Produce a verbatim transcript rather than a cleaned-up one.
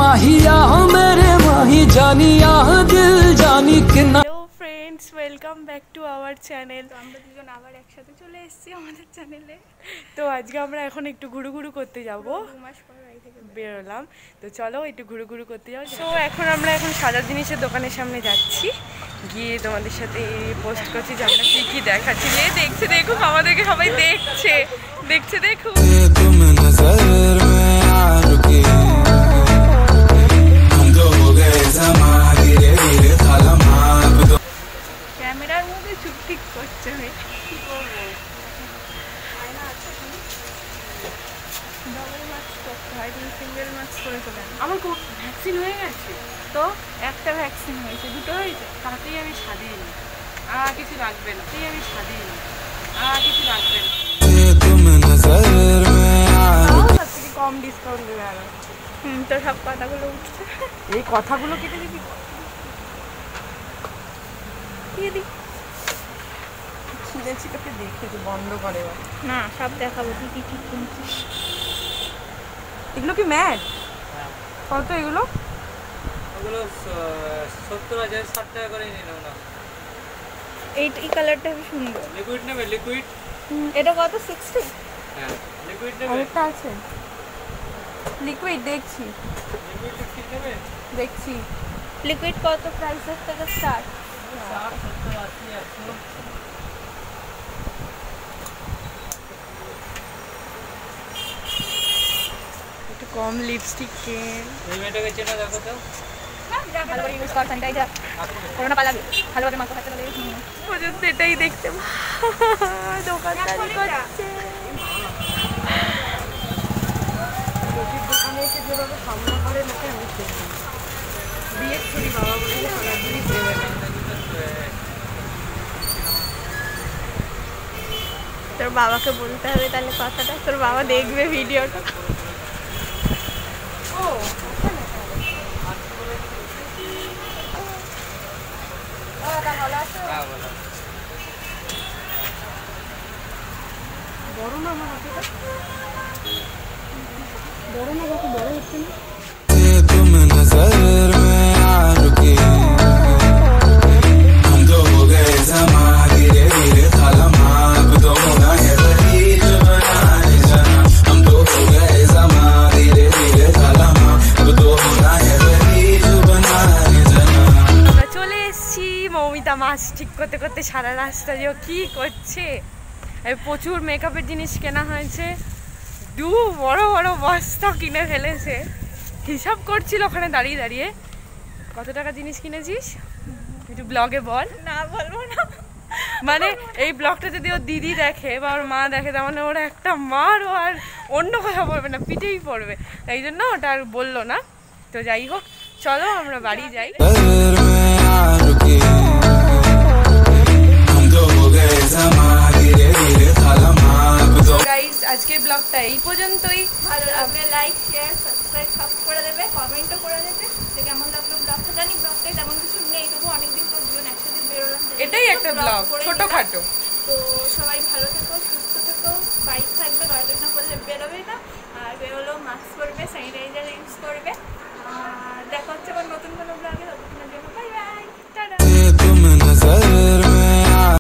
माहिया मेरे माही जानिया दिल जानी किना। Hello friends, welcome back to our channel. তো আমরা দুজন আবার একসাথে চলে এসেছি আমাদের চ্যানেলে। তো আজকে আমরা এখন একটু ঘুরু ঘুরু করতে যাব। দু মাস পর বাড়ি থেকে বেরোলাম, তো চলো একটু ঘুরু ঘুরু করতে যাও। সো এখন আমরা এখন সাদা জিনিসের দোকানের সামনে যাচ্ছি, গিয়ে তোমাদের সাথে পোস্ট করছি যে আমরা কি কি দেখাচ্ছি। লে দেখছে, দেখুক আমাদেরকে, সবাই দেখছে দেখছে দেখুক। ক্যামেরার মধ্যে চুপ ঠিক করছে, কি করবো? ডবল মাস্ক করতে হয়, তুমি সিঙ্গেল মাস্ক করে চলে। আমার ভ্যাকসিন হয়ে গেছে, তো একটা ভ্যাকসিন হয়েছে, দুটো হয়েছে, তাতেই আমি স্বাধীন। আর কিছু লাগবে না, তাতেই আমি স্বাধীন। আর কিছু লাগবে না, সব থেকে কম ডিসকাউন্ট দেবে। আর হুম, তো সব কথাগুলো উঠছে, এই কথাগুলো কেটে দিবি। ছিঁড়েছি তোকে দেখেছি, বন্ধ করে না, সব দেখাবো তুই কি কি কিনছিস। এগুলো কি ম্যাট? কত এগুলো? ওগুলো সত্তর হাজার ষাট টাকা করে নিয়ে নাও না। এই এই কালারটা খুব সুন্দর। লিকুইড নেবে? লিকুইড এটা কত? সিক্সটি? হ্যাঁ, লিকুইড নেবে। আরেকটা আছে লিকুইড, দেখছি লিকুইড লিকুইড নেবে, দেখছি লিকুইড কত প্রাইসের থেকে স্টার্ট? ষাট সত্তর আশি একশো। একটু কম লিপস্টিক কেন। এই মেয়েটাকে চেনা দেখো তো, ভালোভাবে ইউজ কর, স্যানিটাইজার, করোনা পালাবি, ভালোভাবে মাথা হাতে লাগে। পর্যন্ত এটাই দেখতে দোকানদারি করছে। দোকানে এসে যেভাবে সামনা করে লোকে, আমি দেখি বিয়ে ছুরি বাবা বলে সোনাঝুরি দেবে না। তোর বাবাকে বলতে হবে তাহলে কথাটা, তোর বাবা দেখবে ভিডিওটা। ও বড় না, আমার হাতে বড় না, বাকি বড় হচ্ছে না। মৌমিতা মাছ ঠিক করতে করতে সারা রাস্তা যে কি করছে। প্রচুর মেকআপের জিনিস কেনা হয়েছে, দু বড় বড় বস্তা কিনে ফেলেছে। হিসাব করছিল ওখানে দাঁড়িয়ে দাঁড়িয়ে, কত টাকা জিনিস কিনেছিস একটু ব্লগে বল। না বলবো না, মানে এই ব্লগটা যদি ওর দিদি দেখে বা ওর মা দেখে, তার মানে ওরা একটা মারও আর অন্য কথা বলবে না, পিঠেই পড়বে। তাই জন্য ওটা আর বললো না। তো যাই হোক, চলো আমরা বাড়ি যাই। গাইস, আজকের ব্লগটা এই পর্যন্তই। ভালো লাগলে লাইক, শেয়ার, সাবস্ক্রাইব সব করে দেবে, কমেন্টও করে দেবে যে কেমন লাগলো ব্লগটা। জানি ব্লগটা তেমন কিছু নেই, তবু অনেকদিন পর দুজন একসাথে বেরোলাম, এটাই একটা ব্লগ ছোটখাটো। তো সবাই ভালো থেকো।